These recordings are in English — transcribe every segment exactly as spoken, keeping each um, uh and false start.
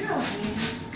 girl, Annie.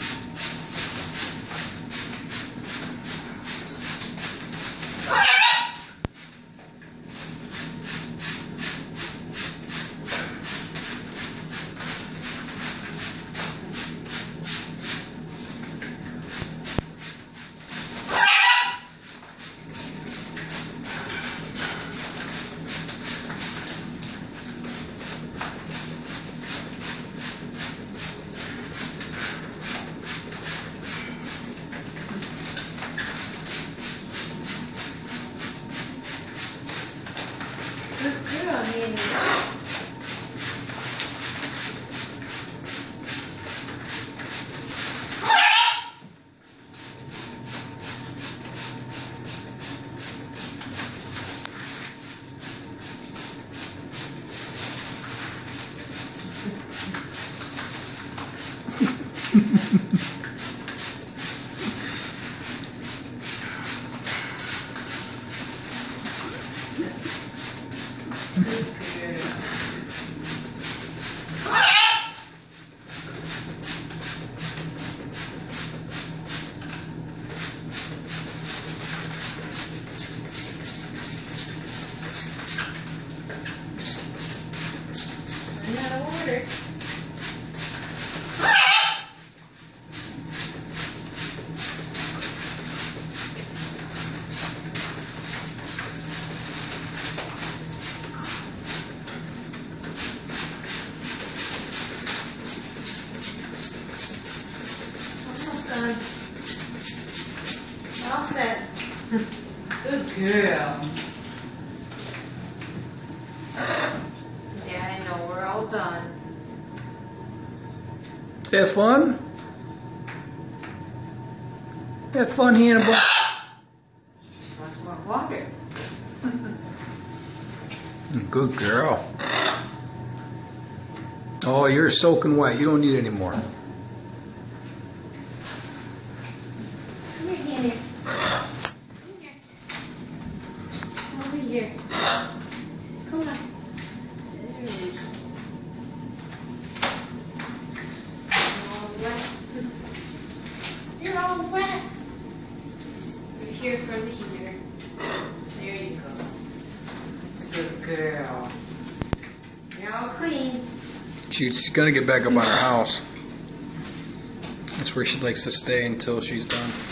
Good girl, Annie. I'm out of order. Almost done. All set. Good girl. Yeah, I know, we're all done. Is that fun? That fun, Hannibal? She wants more water. Good girl. Oh, you're soaking wet. You don't need any more. Come here, Hannah. Come here. Over here. Come on. There we go. All wet. You're all wet. You're here for the heater. There you go. That's a good girl. You're all clean. She's gonna get back up on her house. That's where she likes to stay until she's done.